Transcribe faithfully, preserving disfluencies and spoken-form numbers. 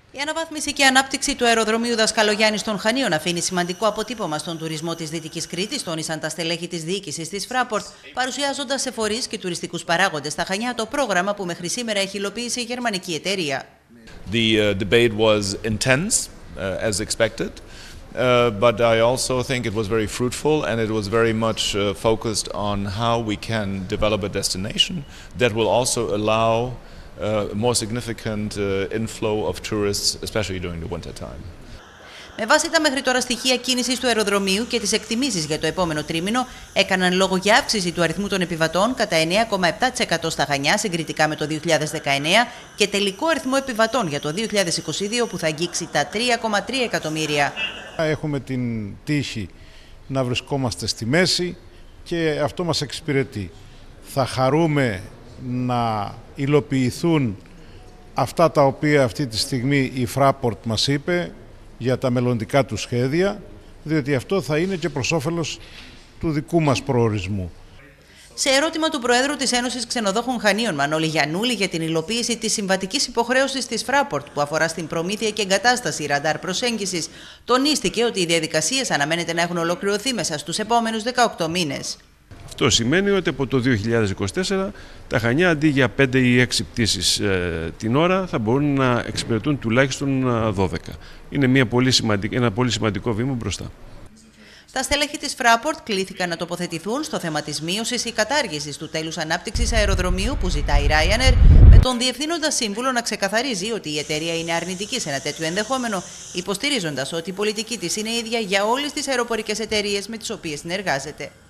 Η αναβάθμιση και ανάπτυξη του αεροδρομίου Δασκαλογιάννης των Χανίων αφήνει σημαντικό αποτύπωμα στον τουρισμό της Δυτικής Κρήτης, τόνισαν τα στελέχη της διοίκησης της Fraport, παρουσιάζοντας σε φορείς και τουριστικούς παράγοντες στα Χανιά το πρόγραμμα που μέχρι σήμερα έχει υλοποιήσει η γερμανική εταιρεία. The uh, debate was intense, uh, as expected, uh, but I also think it was very fruitful and it was very much uh, focused on how we can develop a destination that will also allow a more significant uh, inflow of tourists, especially during the winter time. Με βάση τα μέχρι τώρα στοιχεία κίνησης του αεροδρομίου και τις εκτιμήσεις για το επόμενο τρίμηνο, έκαναν λόγο για αύξηση του αριθμού των επιβατών κατά εννέα κόμμα επτά τοις εκατό στα Χανιά συγκριτικά με το δύο χιλιάδες δεκαεννέα και τελικό αριθμό επιβατών για το δύο χιλιάδες είκοσι δύο που θα αγγίξει τα τρία κόμμα τρία εκατομμύρια. Έχουμε την τύχη να βρισκόμαστε στη μέση και αυτό μας εξυπηρετεί. Θα χαρούμε να υλοποιηθούν αυτά τα οποία αυτή τη στιγμή η Fraport μας είπε για τα μελλοντικά του σχέδια, διότι αυτό θα είναι και προς όφελος του δικού μας προορισμού. Σε ερώτημα του Προέδρου της Ένωσης Ξενοδόχων Χανίων, Μανώλη Γιαννούλη, για την υλοποίηση της συμβατικής υποχρέωσης της Fraport που αφορά στην προμήθεια και εγκατάσταση ραντάρ προσέγγισης, τονίστηκε ότι οι διαδικασίες αναμένεται να έχουν ολοκληρωθεί μέσα στους επόμενους δεκαοκτώ μήνες. Αυτό σημαίνει ότι από το δύο χιλιάδες είκοσι τέσσερα τα Χανιά αντί για πέντε ή έξι πτήσεις ε, την ώρα θα μπορούν να εξυπηρετούν τουλάχιστον δώδεκα. Είναι μια πολύ σημαντικ... ένα πολύ σημαντικό βήμα μπροστά. Τα στελέχη της Fraport κλήθηκαν να τοποθετηθούν στο θέμα της μείωσης ή κατάργησης του τέλους ανάπτυξης αεροδρομίου που ζητάει η Ryanair, με τον διευθύνοντα σύμβουλο να ξεκαθαρίζει ότι η εταιρεία είναι αρνητική σε ένα τέτοιο ενδεχόμενο, υποστηρίζοντας ότι η πολιτική της είναι ίδια για όλες τις αεροπορικές εταιρείες με τις οποίες συνεργάζεται.